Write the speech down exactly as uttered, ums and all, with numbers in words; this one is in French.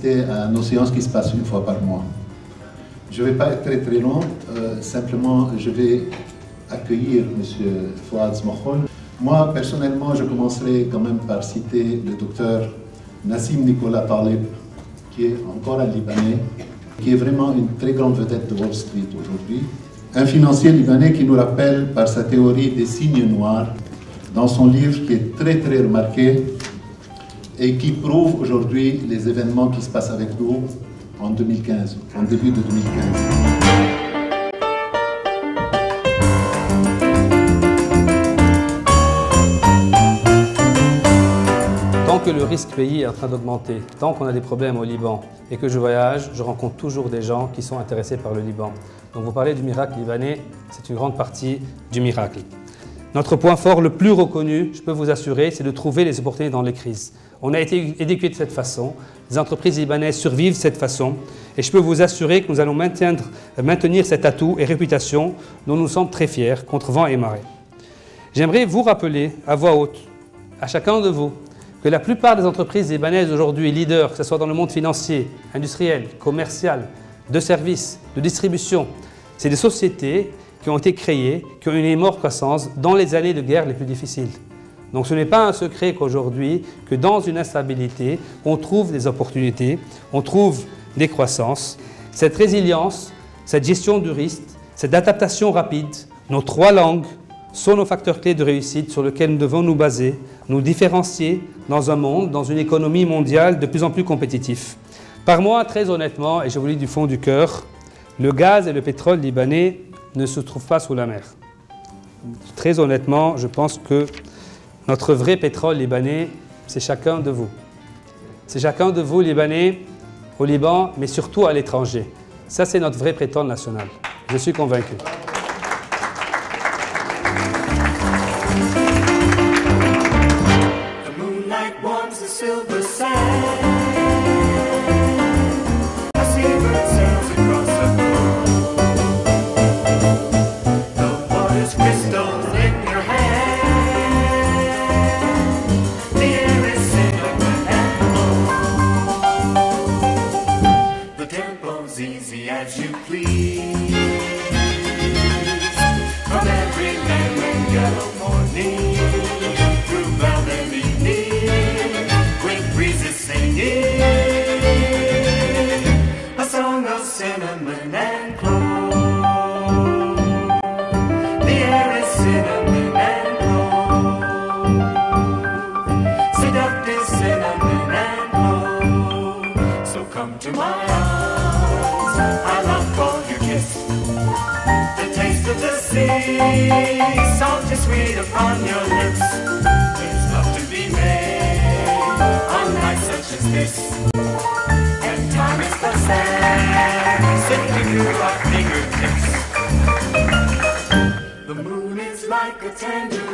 assister à nos séances qui se passent une fois par mois. Je ne vais pas être très très long, euh, simplement je vais accueillir M. Fouad Zmokhol. Moi, personnellement, je commencerai quand même par citer le docteur Nassim Nicolas Taleb, qui est encore un Libanais, qui est vraiment une très grande vedette de Wall Street aujourd'hui. Un financier libanais qui nous rappelle par sa théorie des signes noirs, dans son livre qui est très très remarqué et qui prouve aujourd'hui les événements qui se passent avec nous en deux mille quinze, en début de deux mille quinze. Tant que le risque pays est en train d'augmenter, tant qu'on a des problèmes au Liban et que je voyage, je rencontre toujours des gens qui sont intéressés par le Liban. Donc vous parlez du miracle libanais, c'est une grande partie du miracle. Notre point fort le plus reconnu, je peux vous assurer, c'est de trouver les opportunités dans les crises. On a été éduqués de cette façon, les entreprises libanaises survivent de cette façon et je peux vous assurer que nous allons maintenir, maintenir cet atout et réputation dont nous sommes très fiers contre vent et marée. J'aimerais vous rappeler à voix haute, à chacun de vous, que la plupart des entreprises libanaises aujourd'hui leaders, que ce soit dans le monde financier, industriel, commercial, de services, de distribution, c'est des sociétés qui ont été créées, qui ont une énorme croissance dans les années de guerre les plus difficiles. Donc ce n'est pas un secret qu'aujourd'hui, que dans une instabilité, on trouve des opportunités, on trouve des croissances. Cette résilience, cette gestion du risque, cette adaptation rapide, nos trois langues sont nos facteurs clés de réussite sur lesquels nous devons nous baser, nous différencier dans un monde, dans une économie mondiale de plus en plus compétitive. Par moi, très honnêtement, et je vous le dis du fond du cœur, le gaz et le pétrole libanais ne se trouvent pas sous la mer. Très honnêtement, je pense que notre vrai pétrole libanais, c'est chacun de vous. C'est chacun de vous, Libanais, au Liban, mais surtout à l'étranger. Ça, c'est notre vrai pétrole national. Je suis convaincu. Salty sweet upon your lips. There's love to be made on nights such as this. And time is the sand sifting through our fingertips. The moon is like a tender